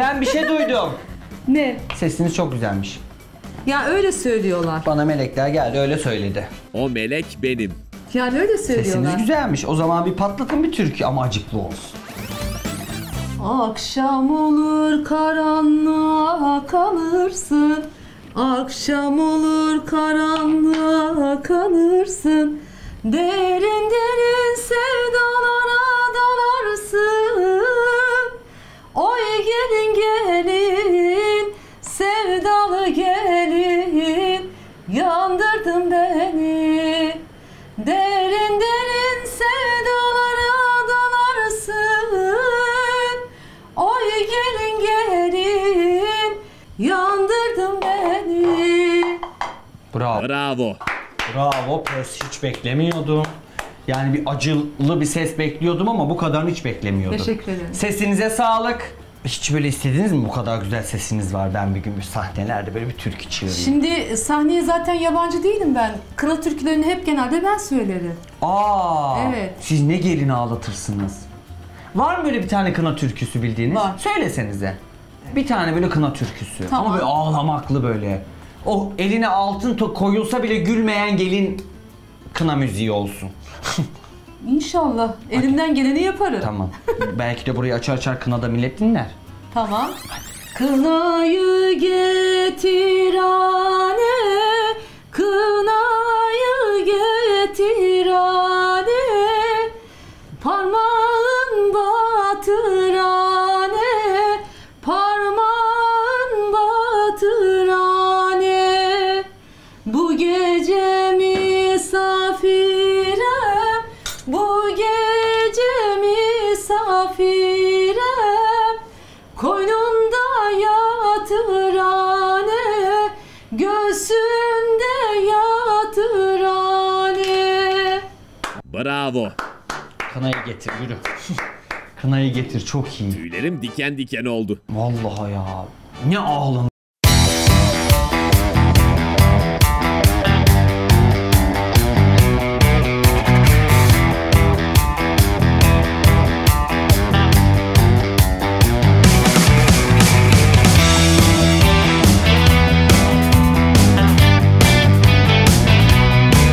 Ben bir şey duydum. Ne? Sesiniz çok güzelmiş. Ya öyle söylüyorlar. Bana melekler geldi öyle söyledi. O melek benim. Yani öyle söylüyorlar. Sesiniz güzelmiş. O zaman bir patlatın bir türkü ama acıklı olsun. Akşam olur karanlığa kalırsın. Akşam olur karanlığa kalırsın. Derin derin sevdalara dalarsın. Oy gelin gelin, sevdalı gelin, yandırdın beni. Derin derin sevdalara dalarsın. Oy gelin gelin, yandırdın beni. Bravo. Bravo. Bravo. Pes hiç beklemiyordum. Yani bir acılı bir ses bekliyordum ama bu kadarını hiç beklemiyordum. Teşekkür ederim. Sesinize sağlık. Hiç böyle istediniz mi? Bu kadar güzel sesiniz var. Ben bir gün bir sahnelerde böyle bir türkü çığırayım. Şimdi sahneye zaten yabancı değilim ben. Kına türkülerini hep genelde ben söylerim. Aa, Evet. Siz ne gelin ağlatırsınız? Var mı böyle bir tane kına türküsü bildiğiniz? Var. Söylesenize. Bir tane böyle kına türküsü. Tamam. Ama böyle ağlamaklı böyle. O eline altın koyulsa bile gülmeyen gelin kına müziği olsun. İnşallah. Elimden geleni yaparım. Tamam. Belki de burayı açar açar kınada millet dinler. Tamam. Kınayı getir anne, kınayı getir anne, parmağın batır anne, parmağın batır anne. Bu gece misafirem, bu gece misafirem, koynunda yatır anne, göğsünde yatır anne. Bravo. Kınayı getir yürü. Kınayı getir çok iyi. Tüylerim diken diken oldu. Vallahi ya. Ne ağlanır